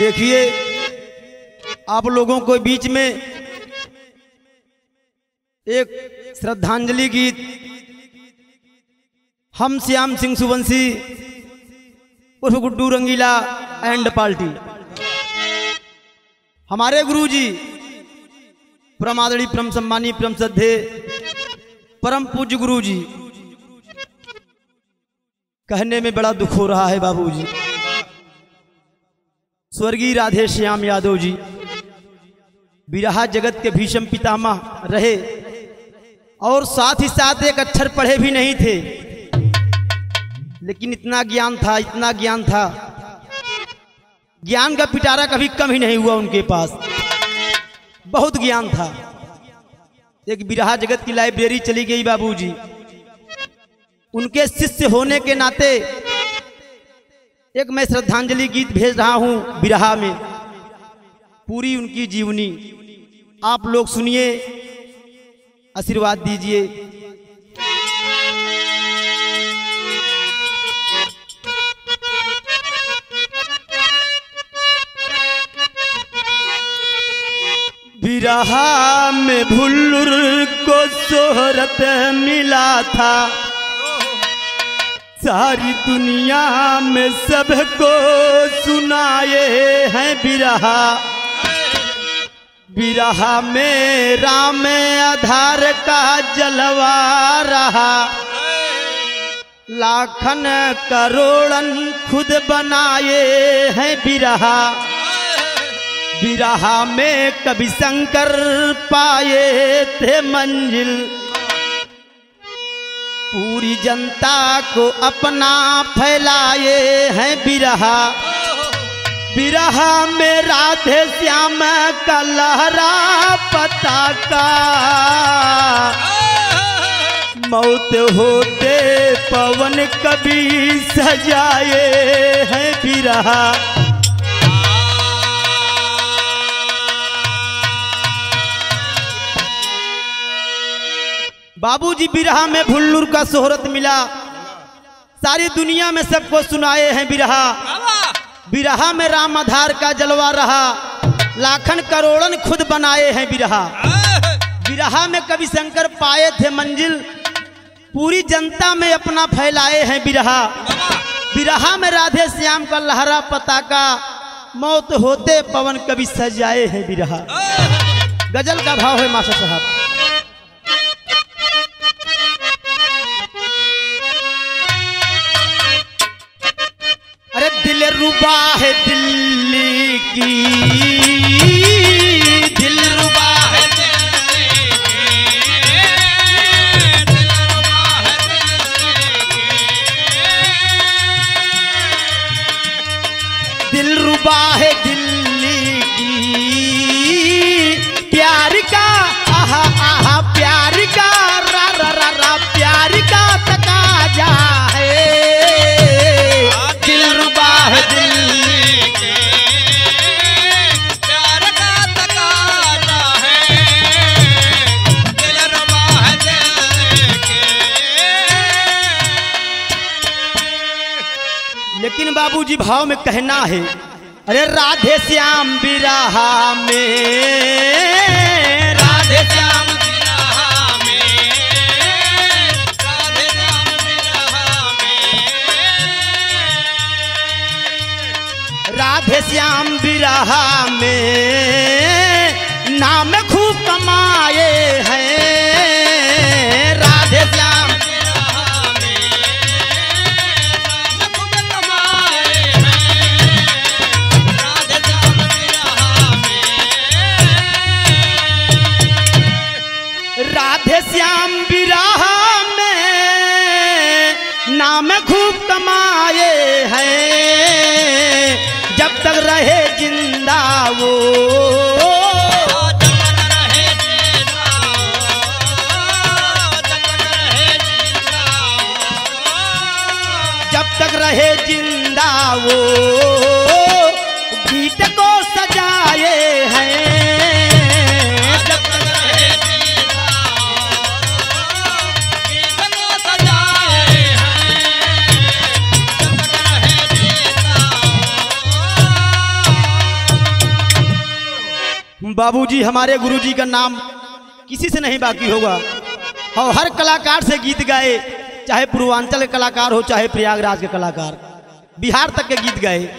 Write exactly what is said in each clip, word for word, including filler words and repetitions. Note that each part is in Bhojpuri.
देखिए आप लोगों को बीच में एक श्रद्धांजलि गीत हम श्याम सिंह सुवंशी उर्फ गुड्डू रंगीला एंड पार्टी, हमारे गुरुजी परम आदरणीय परम सम्मानी परम श्रद्धे परम पूज्य गुरुजी, कहने में बड़ा दुख हो रहा है बाबूजी, स्वर्गीय राधे श्याम यादव जी बिरहा जगत के भीषम पितामह रहे और साथ ही साथ एक अक्षर पढ़े भी नहीं थे, लेकिन इतना ज्ञान था, इतना ज्ञान था, ज्ञान का पिटारा कभी कम ही नहीं हुआ उनके पास, बहुत ज्ञान था। एक बिरहा जगत की लाइब्रेरी चली गई बाबूजी, उनके शिष्य होने के नाते एक मैं श्रद्धांजलि गीत भेज रहा हूं बिरहा में, पूरी उनकी जीवनी आप लोग सुनिए, आशीर्वाद दीजिए। बिरहा में भुल्लुर को शोहरत मिला था, सारी दुनिया में सबको सुनाए हैं बिरहा, बिरहा में राम आधार का जलवा रहा, लाखन करोड़न खुद बनाए हैं बिरहा, बिरहा में कवि शंकर पाए थे मंजिल, पूरी जनता को अपना फैलाए हैं बिरहा, बिरहा में राधे श्याम का लहरा पताका, मौत होते पवन कभी सजाए हैं बिरहा। बाबूजी बिरहा में भुल्लुर का शोहरत मिला, सारी दुनिया में सबको सुनाए हैं बिरहा, बिरहा में राम आधार का जलवा रहा, लाखन करोड़न खुद बनाए हैं बिरहा, बिरहा में कवि शंकर पाए थे मंजिल, पूरी जनता में अपना फैलाए हैं बिरहा, बिरहा में राधे श्याम का लहरा पताका, मौत होते पवन कवि सजाए हैं बिरहा। गजल का भाव है मास्टर साहब। अरे दिल रुबा है दिल्ली की, दिल रुबा है दिल्ली की, दिल रुबा है दिल्ली की, दिल रुबा है दिल्ली की, प्यार का आहा आहा प्यार का रा रा रा रा प्यार का तकाजा है, लेकिन बाबूजी भाव में कहना है, अरे राधे श्याम बिरहा में, राधे श्याम बिरहा में, राधे श्याम बिरहा में, राधे श्याम बिरहा में नाम खूब कमाए हैं, राधे श्याम राधे श्याम बिरहा में नाम खूब कमाए हैं, जब तक रहे जिंदा वो, जब तक रहे जिंदा वो गीत को सजाए हैं, बाबूजी हमारे गुरुजी का नाम किसी से नहीं बाकी होगा और हर कलाकार से गीत गाए, चाहे पूर्वांचल के कलाकार हो चाहे प्रयागराज के कलाकार, बिहार तक के गीत गाए।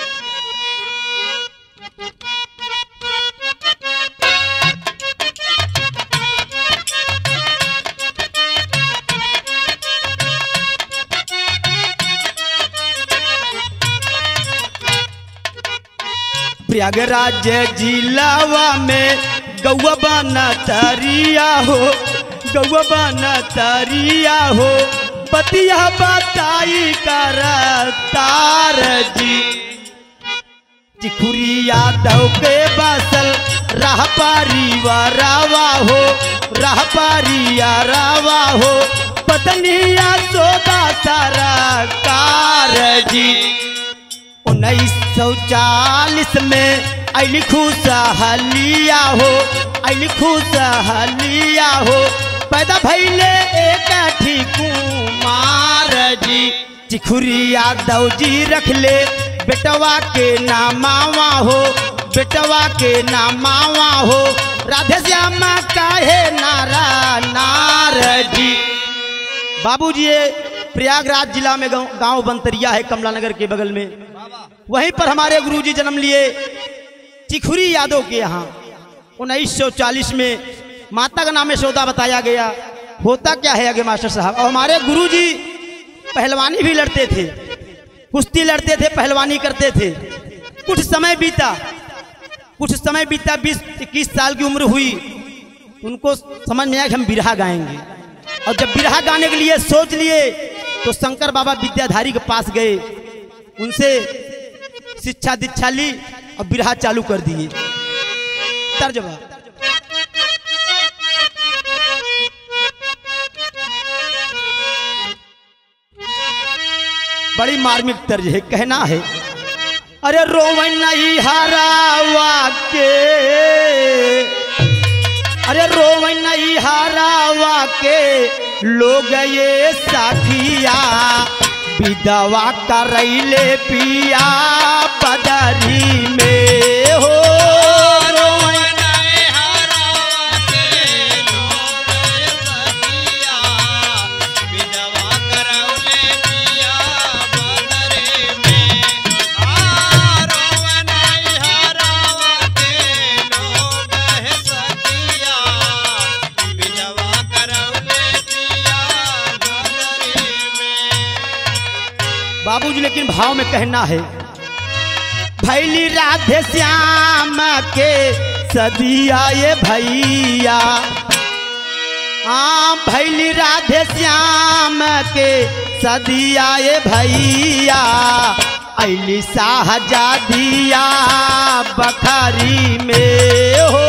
प्रयागराज जिलावा में गौवा बना तरिया हो, गौवा बना तरिया हो, पतिया बताई कर तार जी। चिखुरी यादव के बसल राह परिवारावा हो, राह परिवारावा हो, पत्निया सोदा सारा कार जी। उन्नीस सौ चालीस में अली खुशहालिया हो, अली खुशहालिया हो, पैदा भैले एक कुमार जी। चिखुरी यादव जी रख ले बेटवा के नामावा हो, बेटवा के नामावा हो, राधे श्यामा काहे नारा नार जी। बाबूजी प्रयागराज जिला में गांव बंतरिया है कमला नगर के बगल में, वहीं पर हमारे गुरुजी जन्म लिए चिखुरी यादव के यहाँ। उन्नीस सौ चालीस में माता का नाम यशोदा बताया गया। होता क्या है आगे मास्टर साहब, और हमारे गुरुजी पहलवानी भी लड़ते थे, कुश्ती लड़ते थे, पहलवानी करते थे। कुछ समय बीता, कुछ समय बीता, बीस इक्कीस साल की उम्र हुई, उनको समझ में आया कि हम बिरहा गाएंगे। और जब बिरहा गाने के लिए सोच लिए तो शंकर बाबा विद्याधारी के पास गए, उनसे शिक्षा दीक्षा ली और बिरहा चालू कर दिए। तर्जमा बड़ी मार्मिक तर्ज है, कहना है अरे रोवन नहीं हारावा के, अरे रोवन नहीं हारावा के लोग ये साखिया, विधवा करैले पिया बदरी में हो। बाबूजी लेकिन भाव में कहना है, भैली राधे श्याम के सदिया ये भैया, हाँ भैली राधे श्याम के सदिया ये भैया, अली शाहजादिया बखरी में हो।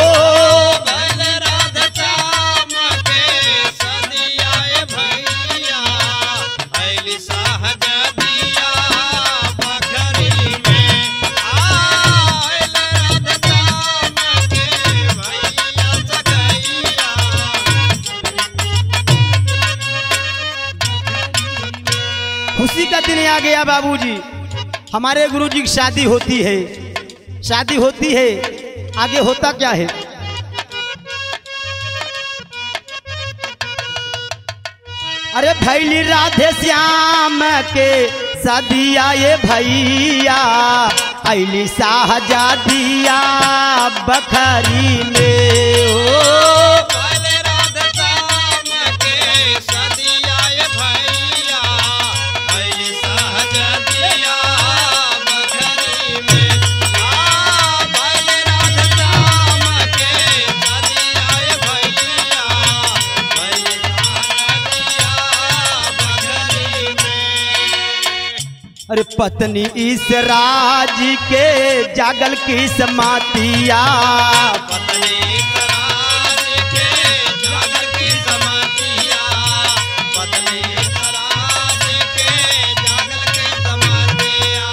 खुशी का दिन आ गया बाबूजी, हमारे गुरुजी की शादी होती है, शादी होती है। आगे होता क्या है, अरे भैली राधे श्याम के सदिया ये भैया, अली शाहजादिया बखरी में हो। अरे पत्नी इस राज के जागल की समातिया, पत्नी इस राज के जागल की समातिया, पत्नी इस राज के जागल की समातिया।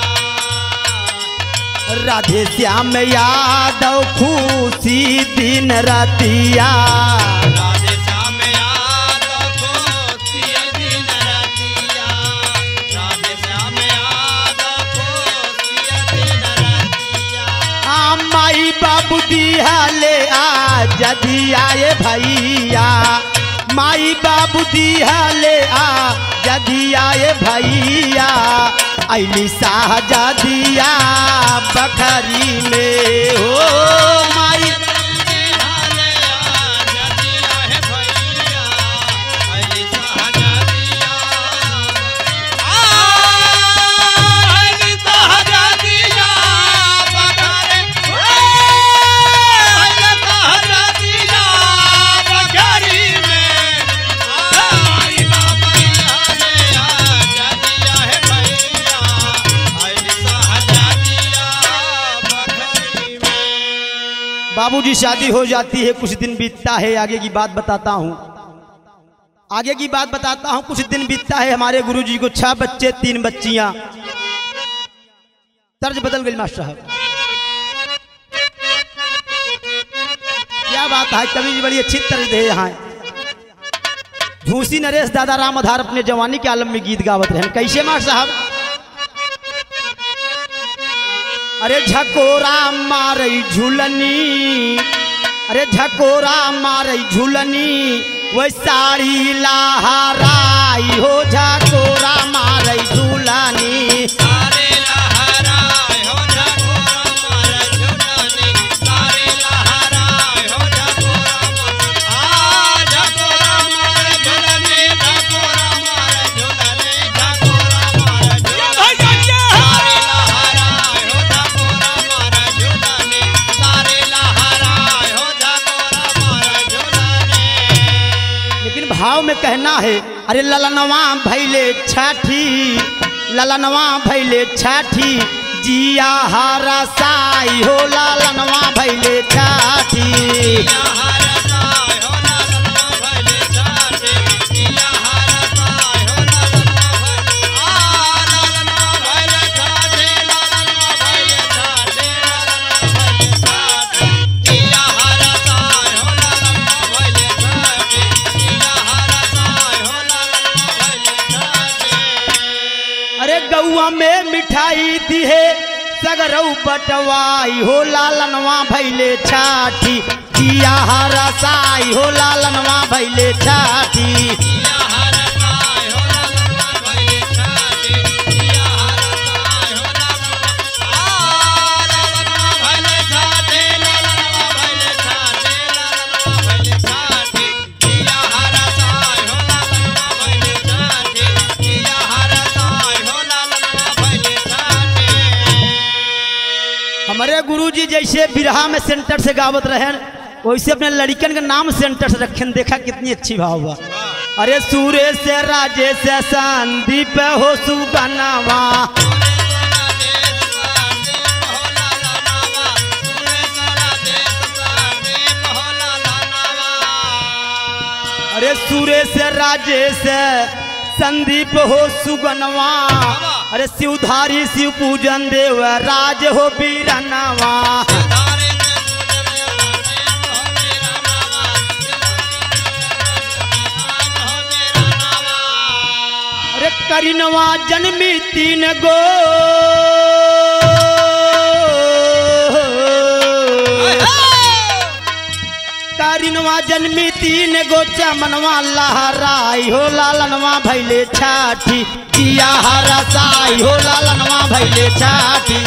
राधे श्याम यादव खुशी दिन रातिया, राधे श्याम यादव खुशी दिन रातिया, राधे श्याम माई बाबू दिया ले जदी आए भैया माई बाबू दिया ले आ जदी आए भैया ऐली शाहजादिया बखरी में हो माई बाबूजी शादी हो जाती है, कुछ दिन बीतता है, आगे की बात बताता हूँ आगे की बात बताता हूँ कुछ दिन बीतता है। हमारे गुरुजी को छह बच्चे तीन बच्चियां। तर्ज बदल गई मास्टर साहब, क्या बात है। कवि जी बड़ी अच्छी तर्ज दे यहाँ। झूसी नरेश दादा राम आधार अपने जवानी के आलम में गीत गावत रहे। कैसे मास्टर साहब? अरे झकोरा मारई झूलनी, अरे झकोरा मारई झूलनी वही साड़ी लहराई हो। झकोरा मारई झूलनी सारे लहराए हो झकोरा मारई झूलनी, सारे लहराए हो झकोरा आ झकोरा मारई झूलनी, झकोरा मारई झूलनी, झकोरा मारई झूलनी, सारे लहराए हो झकोरा मारई झूलनी, सारे लहराए हो झकोरा मारई झूलनी। लेकिन भाव में कहना है, अरे ललनवा भैले छठी, ललनवा भैले छठी जिया हरा साई हो। ललनवा भैले छठी गौआ में मिठाई दी है सगरऊ बटवाई हो। लालनवा भैले छाठी जिया हरा साई हो। लालनवा भैले छाठी हमारे गुरुजी जैसे बिरहा में सेंटर से गावत रहे वैसे अपने लड़कन का नाम सेंटर से रखे। देखा कितनी अच्छी भाव हुआ। अरे सूर्य से राजे से संदीप हो सुगनवा, अरे सूर्य से राजे से संदीप हो सुगनवा, अरे शिवधारी शिव पूजन देव राज हो बीरनवा। अरे करिनवा जन्मी तीन गो, करिनवा जन्मी तीन गो चमनवा लहराई हो। लालनवा भैले छाठी जिया हरा साई हो। लालनवा भैले छाठी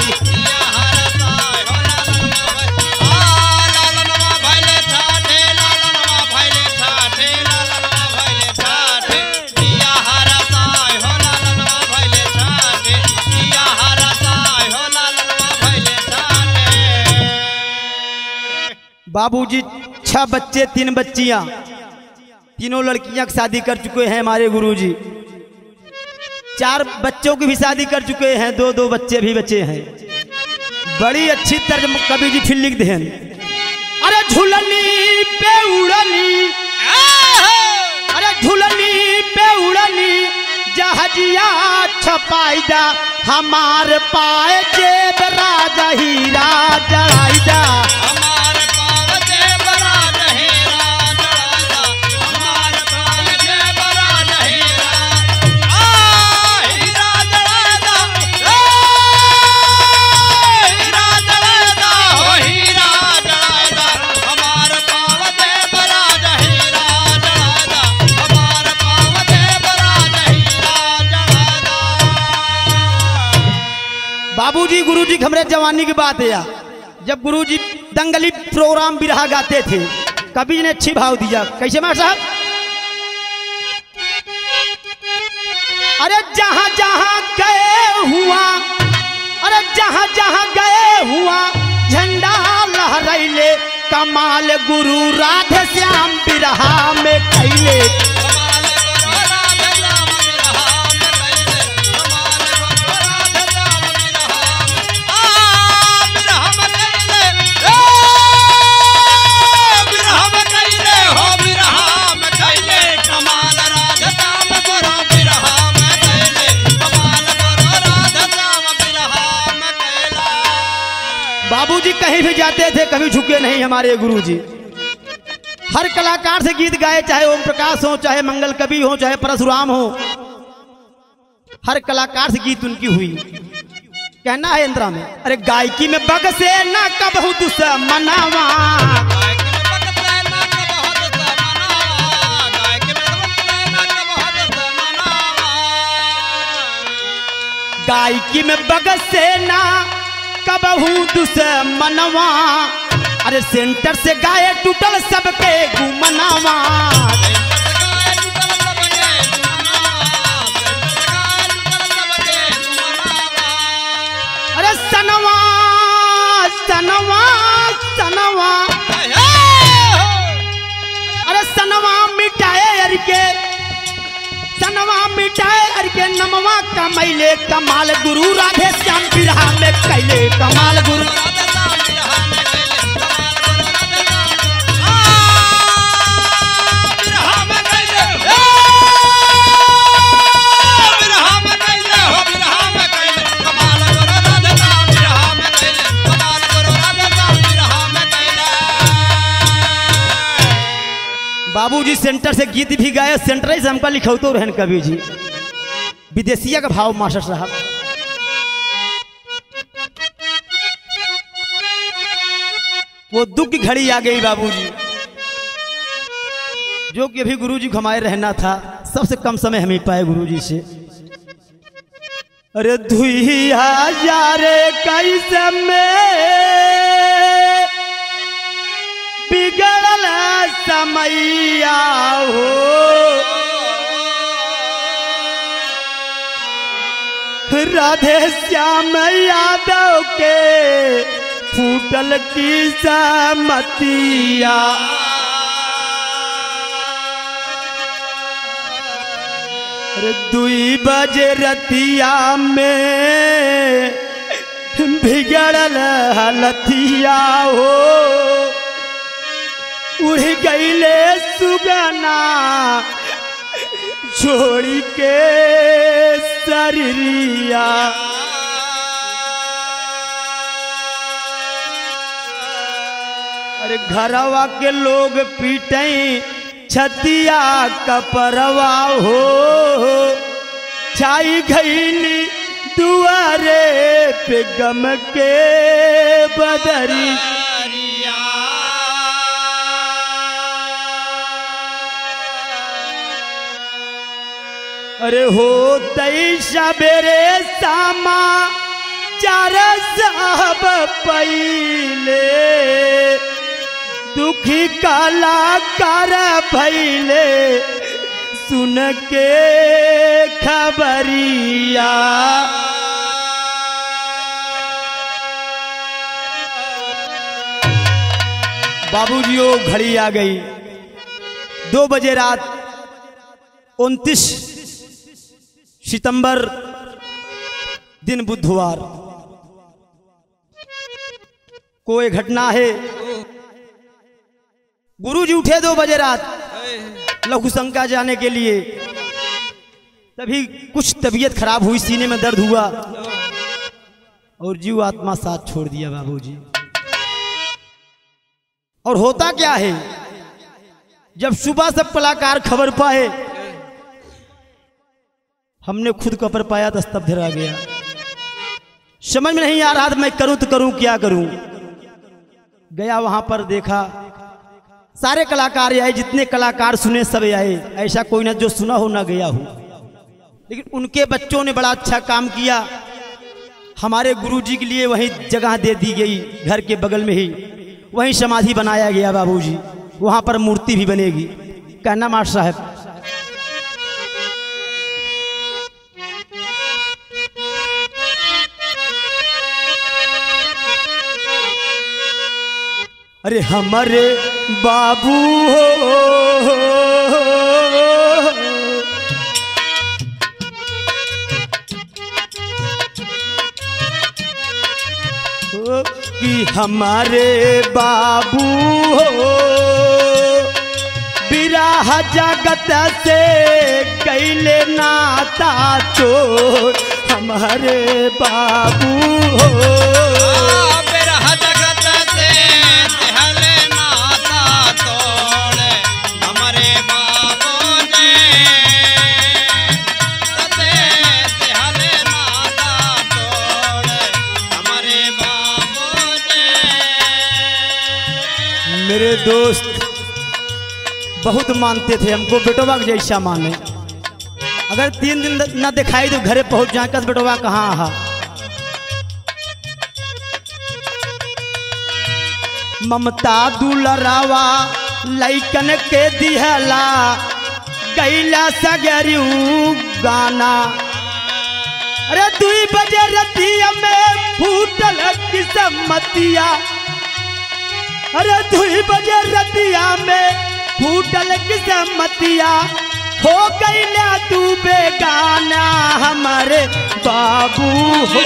बाबूजी छह बच्चे तीन बच्चियां, तीनों लड़कियां की शादी कर चुके हैं हमारे गुरुजी। चार बच्चों की भी शादी कर चुके हैं, दो दो बच्चे भी बचे हैं। बड़ी अच्छी तर्ज कवि जी फिर लिख दें। अरे झूलनी पे उड़नी, अरे झूलनी पे उड़नी जहाजिया छपाईदा हमार पाए जेब राजा हीरा जड़ाईदा। बाबूजी गुरुजी की हमरे जवानी की बात है यार, जब गुरुजी दंगली प्रोग्राम बिरहा गाते थे, कवि ने अच्छी भाव दिया। कैसे मास्टर साहब? अरे जहां जहां गए हुआ, अरे जहां जहां गए हुआ झंडा लहराइले, कमाल गुरु राधे श्याम बिरहा में कैले। बाबूजी कहीं भी जाते थे कभी झुके नहीं हमारे गुरुजी। हर कलाकार से गीत गाए, चाहे ओम प्रकाश हो, चाहे मंगल कवि हो, चाहे परशुराम हो, हर कलाकार से गीत उनकी हुई। कहना है इंदिरा में, अरे गायकी में बग से ना कबहू दुश्मनावा, गायकी में बग से ना कबहू दुश्मनवा, अरे सेंटर से गाये टूटल सबके गुमनावा। अरे सनवा सनवा सनवा, अरे सनवा मिटाए अर के, सनवा मिटाए अर के नमवा कमैले, कमाल गुरु राधे श्याम बिरहा में कैले, कमाल गुरु बाबूजी सेंटर से गीत भी गाए, सेंटर से हमका लिखौतो रहन कवि जी। विदेशिया का भाव मास्टर साहब, वो दुख की घड़ी आ गई बाबूजी, जो कि अभी गुरुजी को हमारे रहना था, सबसे कम समय हमें पाए गुरुजी से। अरे धुई हजार कैसे में बिगड़ल समैया हो, राधे श्याम यादव के फूटल की समतिया। अरे दुई बजे रतिया में बिगड़ल हलतिया हो, उड़ गईले सुगना छोड़ी के शरीरिया। अरे घरवा के लोग पीटे छतिया कपरवा हो, छाई गईली दुआरे पे गम के बदरी। अरे हो तई सबेरे सामा चार साहब पहिले, दुखी कलाकार भैले सुन के खबरिया। बाबूजी वो घड़ी आ गई, दो बजे रात उनतीस सितंबर दिन बुधवार को एक घटना है। गुरुजी उठे दो बजे रात लघु शंका जाने के लिए, तभी कुछ तबीयत खराब हुई, सीने में दर्द हुआ और जीव आत्मा साथ छोड़ दिया बाबूजी। और होता क्या है, जब सुबह सब कलाकार खबर पाए, हमने खुद खबर पाया तो स्तब्ध रह गया। समझ में नहीं आ रहा था मैं करूं तो करूं क्या करूं। गया वहां पर देखा सारे कलाकार आए, जितने कलाकार सुने सब आए, ऐसा कोई ना जो सुना हो ना गया हो। लेकिन उनके बच्चों ने बड़ा अच्छा काम किया। हमारे गुरुजी के लिए वहीं जगह दे दी गई, घर के बगल में ही वहीं समाधि बनाया गया बाबूजी, वहां पर मूर्ति भी बनेगी। कहना मास्टर साहब, अरे हमारे बाबू हो कि हमारे बाबू हो बिरह जगत से कैले नाता चोर, हमारे बाबू हो मेरे दोस्त बहुत मानते थे हमको, बेटोबा के जैसा माने। अगर तीन दिन न दिखाई तो घरे पहुंच जाए, कस बेटोबा कहाँ आहा। ममता दुलरावा लैकन के दिहला गैला सगरियू गाना, अरे दुई बजे रतिया में फूटल किस्मतिया, अरे दुई बजे रतिया में फूटल किस्मतिया, हो गईला तू बेगाना, हमारे बाबू हो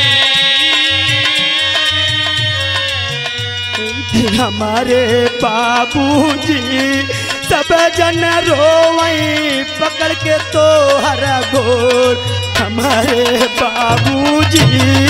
हमारे बाबूजी सब जन रोवई पकड़ के तो हर गोर, हमारे बाबूजी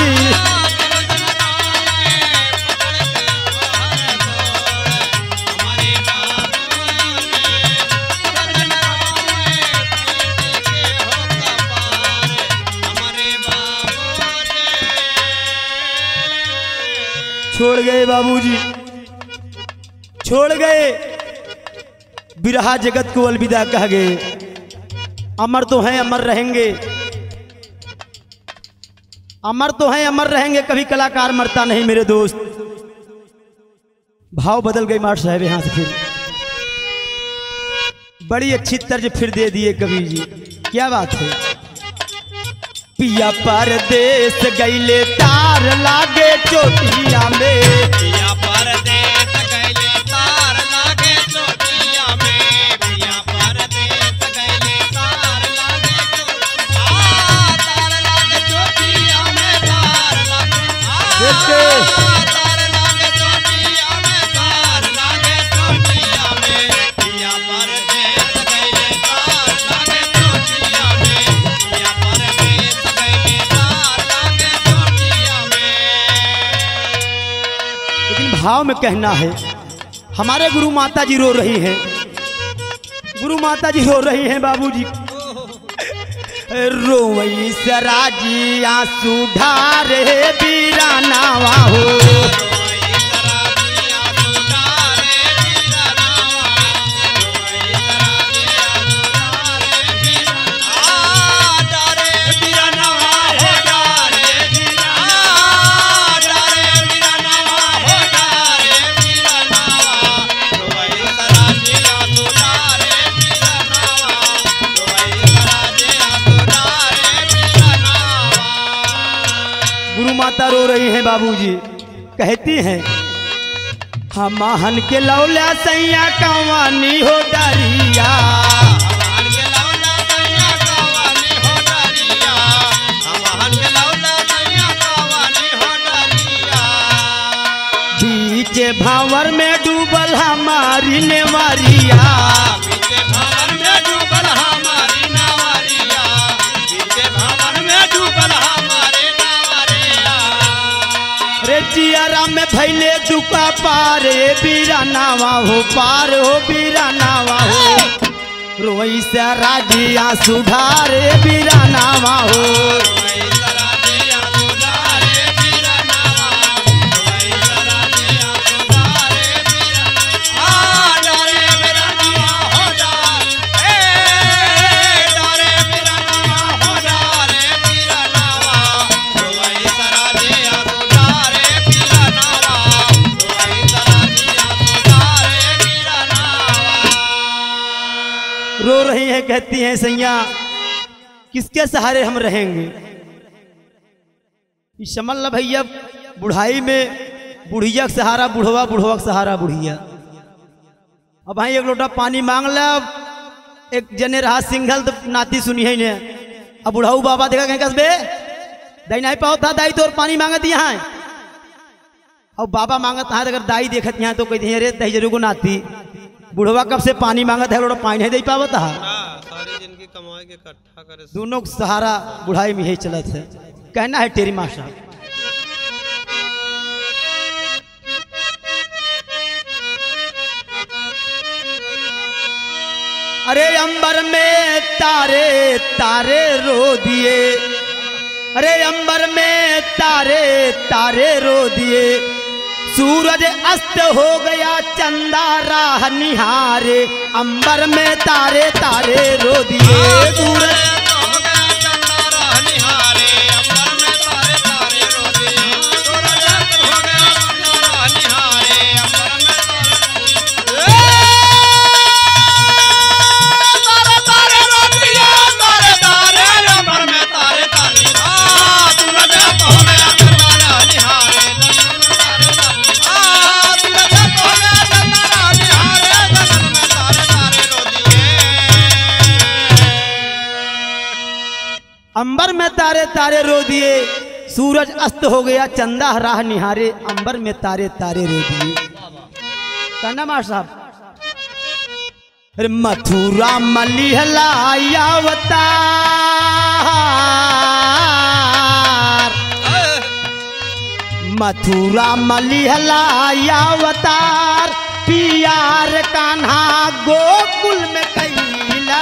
छोड़ गए बाबूजी, छोड़ गए, बिरहा जगत को अलविदा कह गए। अमर तो हैं अमर रहेंगे, अमर तो हैं अमर रहेंगे, कभी कलाकार मरता नहीं मेरे दोस्त। भाव बदल गई मास्टर साहब यहां से, फिर बड़ी अच्छी तर्ज फिर दे दिए कवि जी, क्या बात है। पिया परदेस गईले तार लागे चोटिया में, पिया परदेस गईले तार लागे चोटिया में, पिया परदेस गईले तार लागे चोटिया, तार लागे चोटिया में, तार लागे तार लागे चोटिया में, तार लागे चोटिया में, पिया परदेस गईले तार लागे चोटिया में, पिया परदेस भाव में कहना है। हमारे गुरु माता जी रो रही हैं, गुरु माता जी रो रही हैं बाबूजी, रोई सराजी आंसू ढारे बीरानावा हो, माता रो रही हैं बाबूजी, कहती हैं हम हन के लौला सैया कवानी हो डरिया, हन के लौला सैया कवानी हो डरिया, हन के लौला सैया कवानी हो डरिया, बीच भावर में डूबल हमारी नेवरिया, बीच भावर में डूबल हमारी नेवरिया, बीच भावर में डूबल हमारे रे जियारा में भैले दुका पारे बीरानावा हो, पार हो बीरानावा हो, रोई से राजिया सुधारे बीरानावा हो, कहती हैं सैया किसके सहारे हम रहेंगे। समझ ला भैया बुढ़ाई में बुढ़िया का सहारा बुढ़वा, बुढ़वा का सहारा बुढ़िया। अब भाई एक लोटा पानी मांग ला, एक जने रहा सिंघल तो नाती सुनी है ने। अब बुढ़ाऊ बाबा देखा कहीं कसबे दाई नहीं पाओ था, दाई तो और पानी मांगत यहाँ है। और बाबा मांगत है अगर दाई देखत यहाँ तो कहते हैं रे दही जरूर को नाती बुढ़वा कब से पानी मांगत है, लोटा पानी नहीं दे पावत है। सारी जिनकी कमाई के इकट्ठा करे दोनों का सहारा बुढ़ाई में यही चलत है। कहना है टेरी माँ साहब अरे अंबर में तारे तारे रो दिए, अरे अंबर में तारे तारे रो दिए, सूरज अस्त हो गया चंदा राह निहारे, अंबर में तारे तारे रो दिए, सूरज अंबर में तारे तारे रो दिए, सूरज अस्त हो गया चंदा राह निहारे, अंबर में तारे तारे रो दिए। कहना मार साहब अरे मथुरा मलिहला अवतार, मथुरा मलिहला अवतार, पियार कान्हा गोकुल में कैला,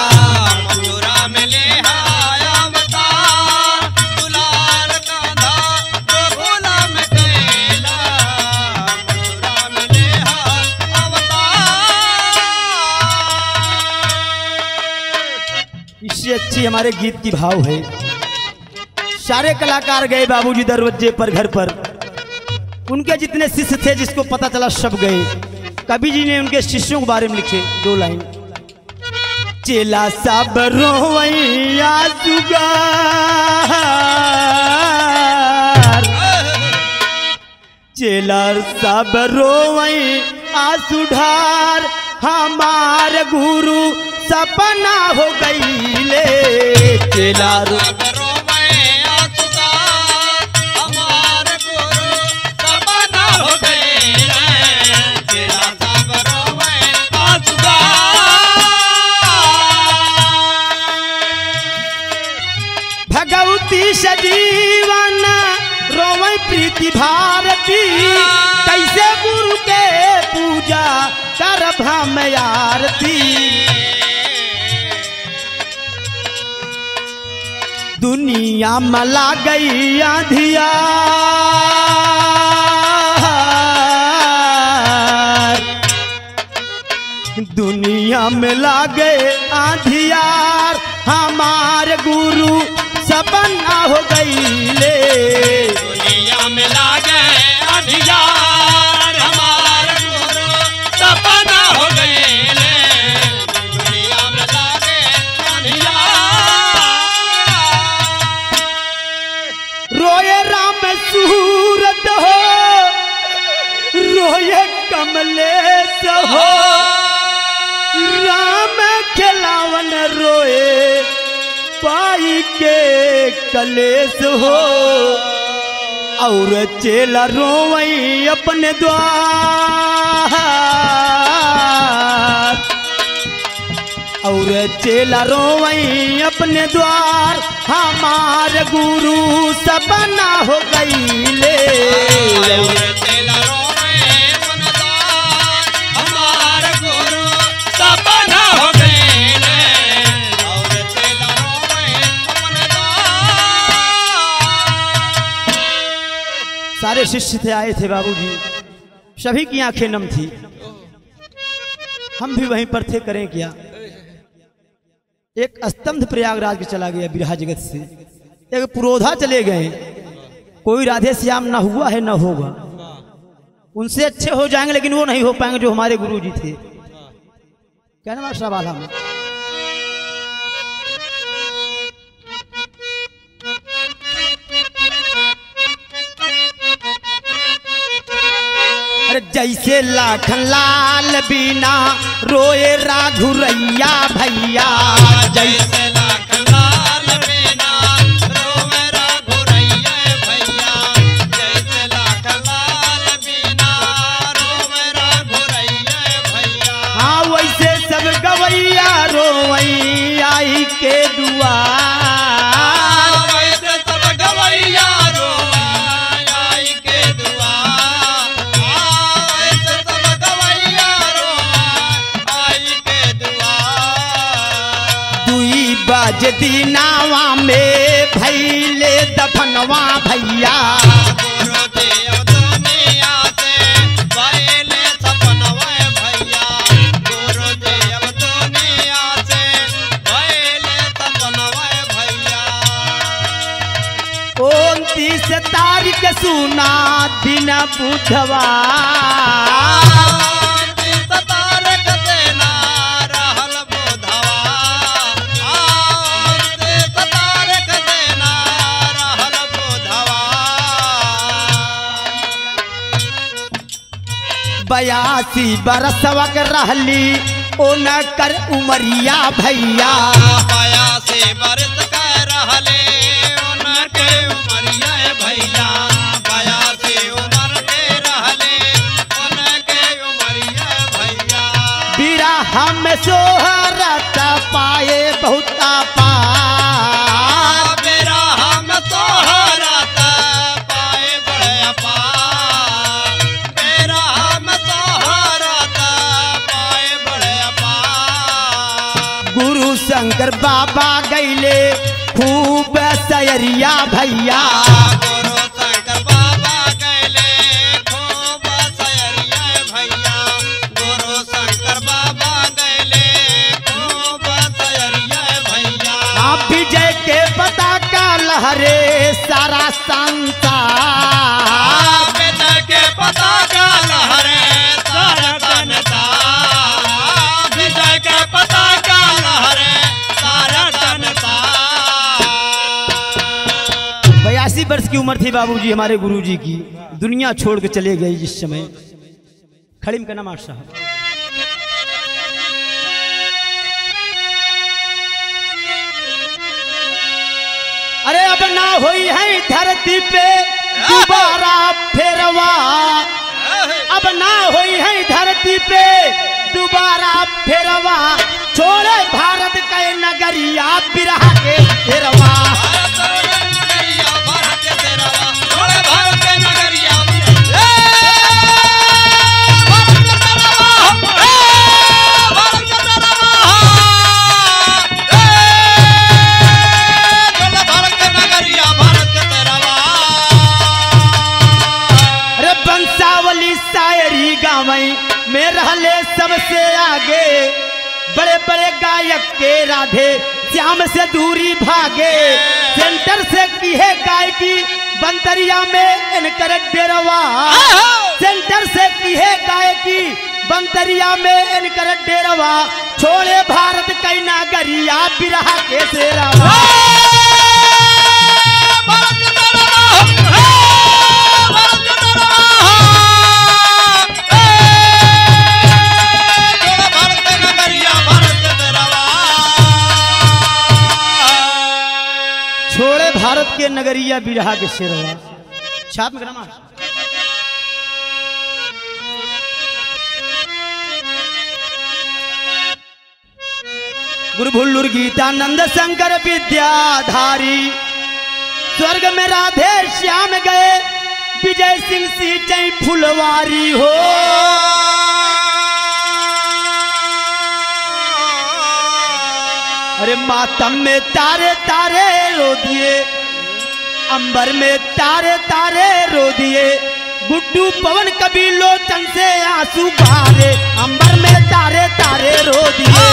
इससे अच्छी हमारे गीत की भाव है। सारे कलाकार गए बाबूजी दरवाजे पर घर पर, उनके जितने शिष्य थे जिसको पता चला सब गए। कवि जी ने उनके शिष्यों के बारे में लिखे दो लाइन, चेला सब रोवैया जुगार, चेला सब रोवई आसुधार, हमार गुरु सपना हो गईले, चेला भगवती सजीवन रोवई प्रीति भारती, कैसे गुरु के पूजा कर भ्रम आरती, दुनिया मला गई आंधियार, दुनिया में लागे आंधियार, हमार गुरु सपना हो गईले, दुनिया में लागे आंधियार, हमार गुरु सपना हो गईले, दुनिया में लागे आंधियार। रोए राम सूरत हो, रोए कमलेश हो, राम खिलावन रोए पाई के कलेश हो, और चेला रोवई अपने द्वार, और चेला रोवई अपने द्वार, हमार गुरु सपना हो गईले, चेला रोवे अपने द्वार, हमार गुरु सपना हो गईले, और चेला रोवे अपने द्वार। सारे शिष्य थे आए थे बाबूजी, सभी की आंखें नम थी। हम भी वहीं पर थे, करें क्या। एक स्तंभ प्रयागराज के चला गया बिरहा जगत से, एक पुरोधा चले गए, कोई राधे श्याम ना हुआ है ना होगा, उनसे अच्छे हो जाएंगे लेकिन वो नहीं हो पाएंगे जो हमारे गुरु जी थे। क्या नाम साहब आला में अरे जैसे लाखन लाल बीना रोए राघुरैया भैया, जैसे लाख लाल बीना रोवे राघुरैया भैया, जैसे लाख लाल बीना रोवे राघुरैया भैया। हाँ वैसे सब गवैया रोवई आई के दुआर, वैसे सब गवैया रोवे आई के दुआर, वैसे सब गवैया रोवे आई के दुआर। दुई बज दिनावा में भैले दफनवा भैया, गुरुदेव दुनिया से पहले सपनवे भैया, गुरुदेव दुनिया से पहले सपनवे भैया। उनतीस तारीख सुना दिन बुधवार, तीस तारीख देना रहल बुधवार, तीस तारीख देना रहल बुधवार। बयासी बरसवक रहली ओनकर उमरिया भैया, बयासी बरस के रहले उनके उमरिया भैया, बयासी उमर के रहले उनके उमरिया भैया। बिरहा में सोहरत पाए बहुता पार, मेरा हम सोहरत पाए बड़े पार, मेरा हम सोहरत पाए बड़े पार। गुरु शंकर बाबा गैले खूब सयरिया भैया, गुरु शंकर बाबा गैले खूब सयरिया भैया, गुरु शंकर बाबा गैले खूब सयरिया भैया। आप विजय के पताका लहरे सारा संसार, विजय के पताका लहरे सारा संसार, विजय के पताका लहरे सारा संसार। बयासी वर्ष की उम्र थी बाबूजी हमारे गुरुजी की, दुनिया छोड़ के चले गए जिस समय। खड़ीम का नमाज साहब। अरे अब ना हुई है धरती पे दोबारा फेरवा, अब ना हुई है धरती पे दोबारा फेरवा, छोड़े भारत के नगरिया बिरहा के फेरवा। में रहले सबसे आगे, बड़े बड़े गायक के राधे श्याम से दूरी भागे, सेंटर से की है गायकी बंदरिया में इनकर डेरवा, सेंटर से की है गायकी बंदरिया में इनकर डेरवा, छोड़े भारत कई नागरिया बिरहा के शेरवा। छोड़े भारत के नगरिया बिरहा के शेरवा। छाप में ग्रामा गुरु भुल्लुर गीतानंद शंकर विद्याधारी, स्वर्ग में राधे श्याम गए विजय सिंह सींचे फुलवारी हो। अरे मातम में तारे तारे रो दिए, अंबर में तारे तारे रो दिए, गुड्डू पवन कभी लोचन से आंसू बहारे, अंबर में तारे तारे रो दिए।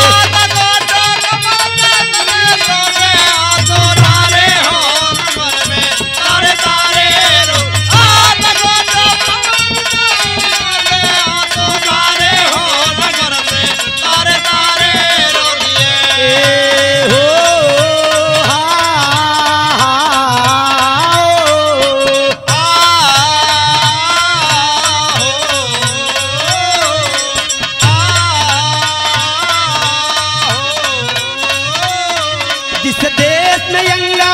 देश में गंगा,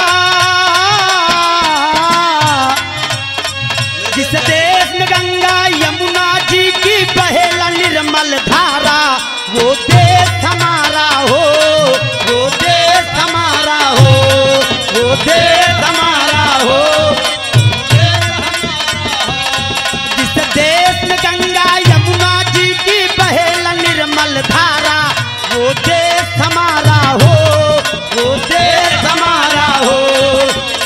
जिस देश में गंगा यमुना जी की बहेला निर्मल धारा, वो देश हमारा हो, वो देश हमारा हो, वो देश हमारा हो। जिस देश में गंगा यमुना जी की बहेला निर्मल धारा, वो देश हमारा हो, वो देश हमारा हो,